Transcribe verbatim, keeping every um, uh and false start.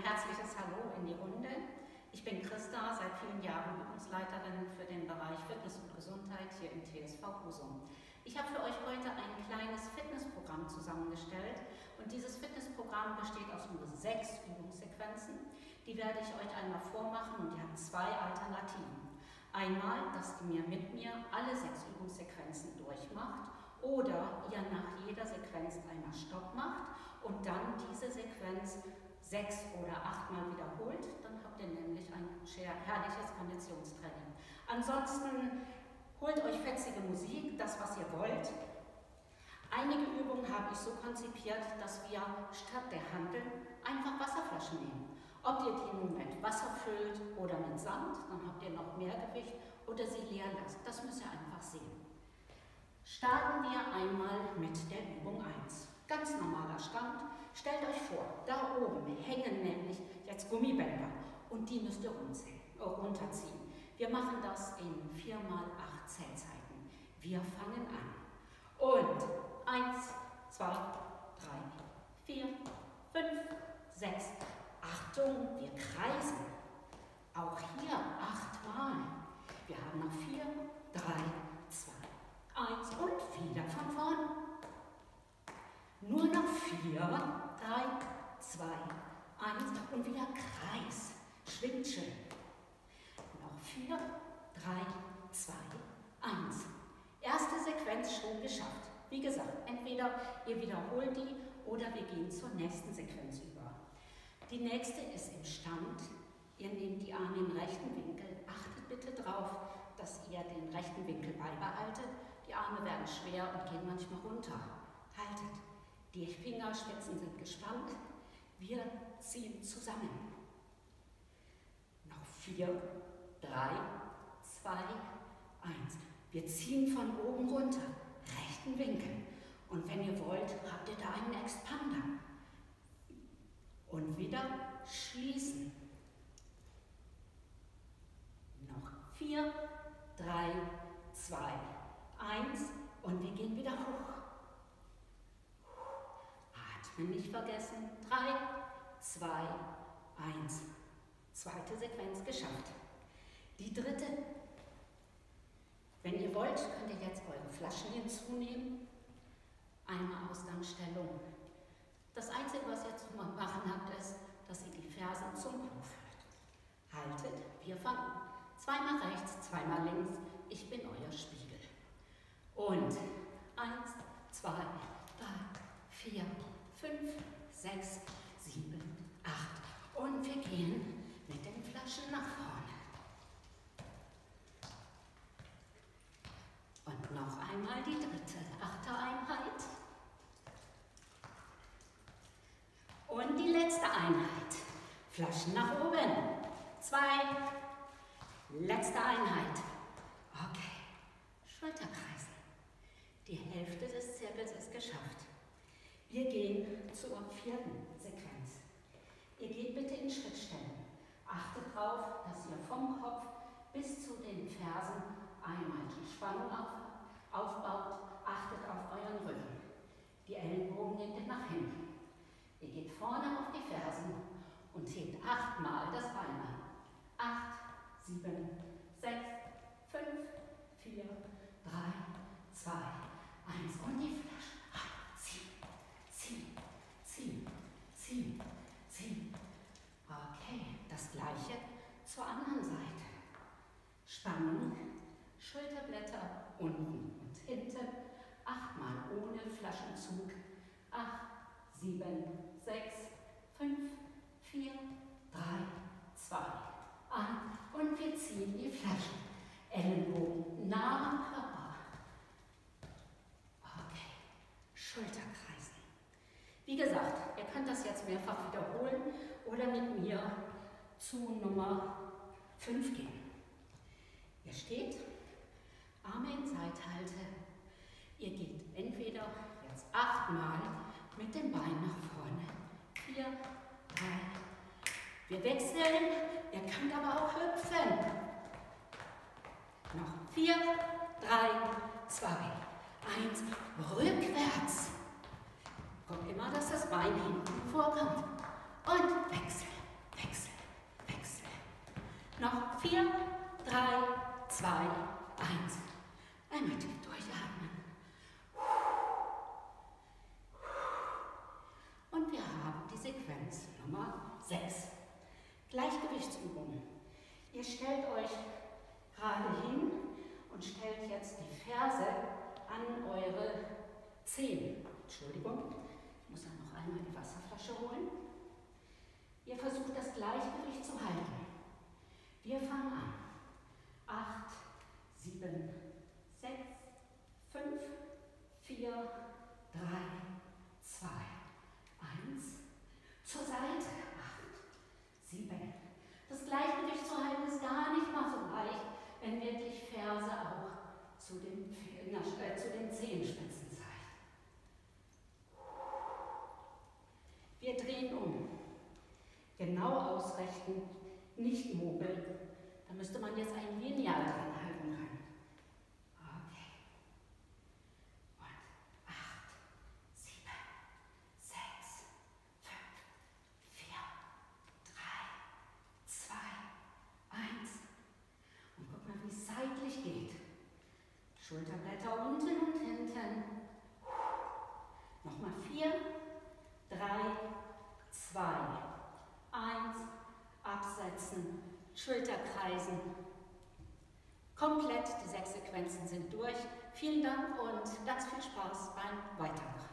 herzliches Hallo in die Runde. Ich bin Christa, seit vielen Jahren Übungsleiterin für den Bereich Fitness und Gesundheit hier im T S V Husum. Ich habe für euch heute ein kleines Fitnessprogramm zusammengestellt und dieses Fitnessprogramm besteht aus nur sechs Übungssequenzen. Die werde ich euch einmal vormachen und ihr habt zwei Alternativen. Einmal, dass ihr mit mir alle sechs Übungssequenzen durchmacht oder ihr nach jeder Sequenz einmal Stopp macht und dann diese Sequenz sechs oder achtmal wiederholt, dann habt ihr nämlich ein herrliches Konditionstraining. Ansonsten holt euch fetzige Musik, das was ihr wollt. Einige Übungen habe ich so konzipiert, dass wir statt der Hanteln einfach Wasserflaschen nehmen. Ob ihr die nun mit Wasser füllt oder mit Sand, dann habt ihr noch mehr Gewicht oder sie leer lasst. Das müsst ihr einfach sehen. Starten wir einmal mit der Übung eins. Ganz normaler Stand. Stellt euch vor, da oben hängen nämlich jetzt Gummibänder und die müsst ihr runterziehen. Wir machen das in vier mal acht Zählzeiten. Wir fangen an. Und eins, zwei, drei, vier, fünf, sechs. Achtung, wir kreisen. Auch hier achtmal. Wir haben noch vier, drei, zwei, eins und wieder von vorn. Nur noch vier, drei, zwei, eins und wieder Kreis. Schwingt schön. Noch vier, drei, zwei, eins. Erste Sequenz schon geschafft. Wie gesagt, entweder ihr wiederholt die oder wir gehen zur nächsten Sequenz über. Die nächste ist im Stand. Ihr nehmt die Arme im rechten Winkel. Achtet bitte darauf, dass ihr den rechten Winkel beibehaltet. Die Arme werden schwer und gehen manchmal runter. Haltet. Die Fingerspitzen sind gespannt. Wir ziehen zusammen. Noch vier, drei, zwei, eins. Wir ziehen von oben runter, rechten Winkel. Und wenn ihr wollt, habt ihr da einen Expander. Und wieder schließen. Noch vier, drei, zwei, eins. Und wir gehen wieder hoch. Nicht vergessen. drei, zwei, eins. Zweite Sequenz geschafft. Die dritte. Wenn ihr wollt, könnt ihr jetzt eure Flaschen hinzunehmen. Einmal Ausgangsstellung. Das Einzige, was ihr zu machen habt, ist, dass ihr die Fersen zum Po führt. Haltet, wir fangen. Zweimal rechts, zweimal links. Ich bin euer Spiegel. Und eins, zwei, drei, vier, fünf, sechs, sieben, acht. Und wir gehen mit den Flaschen nach vorne. Und noch einmal die dritte, achte Einheit. Und die letzte Einheit. Flaschen nach oben. Zwei. Letzte Einheit. Okay. Schulterkreisen. Die Hälfte des Zirkels ist geschafft. Wir gehen zur vierten Sequenz. Ihr geht bitte in Schrittstellen. Achtet darauf, dass ihr vom Kopf bis zu den Fersen einmal die Spannung auf, aufbaut. Achtet auf euren Rücken. Die Ellenbogen nehmt ihr nach hinten. Ihr geht vorne auf die Fersen und hebt achtmal das Bein an. Acht, sieben, sechs, fünf, vier, drei, zwei, eins und die Flasche. Ziehen, ziehen, ziehen, ziehen. Okay, das gleiche zur anderen Seite. Spannung, Schulterblätter unten und hinten. Achtmal ohne Flaschenzug. Acht, sieben, sechs, fünf, vier, drei, zwei, eins. Und wir ziehen die Flaschen. Ellenbogen nah am Körper. Okay, Schulterkreisen. Wie gesagt, ihr könnt das jetzt mehrfach wiederholen oder mit mir zu Nummer fünf gehen. Ihr steht, Arme in Seithalte. Ihr geht entweder jetzt achtmal mit dem Bein nach vorne. Vier, drei. Wir wechseln. Ihr könnt aber auch hüpfen. Noch vier, drei, zwei, eins. Rückwärts. Guckt immer, dass das Bein hinten vorkommt. Und wechseln. vier, drei, zwei, eins. Einmal tief durchatmen. Und wir haben die Sequenz Nummer sechs. Gleichgewichtsübung. Ihr stellt euch gerade hin und stellt jetzt die Ferse an eure Zehen. Entschuldigung, ich muss dann noch einmal die Wasserflasche holen. Ihr versucht das Gleichgewicht zu halten. Wir fangen an. Acht, sieben, sechs, fünf, vier, drei, zwei, eins. Zur Seite. Acht, sieben. Das Gleichgewicht zu halten ist gar nicht mal so leicht, wenn wirklich Ferse auch zu den, äh, zu den Zehenspitzen zeigt. Wir drehen um. Genau ausrichten, nicht mogeln. Da müsste man jetzt ein Lineal dran halten können. Okay. Und acht, sieben, sechs, fünf, vier, drei, zwei, eins. Und guck mal, wie es seitlich geht. Schulterblätter unten und hinten. Nochmal vier, drei, zwei, eins. Absetzen, Schulter kreisen. Komplett, die sechs Sequenzen sind durch. Vielen Dank und ganz viel Spaß beim Weitermachen.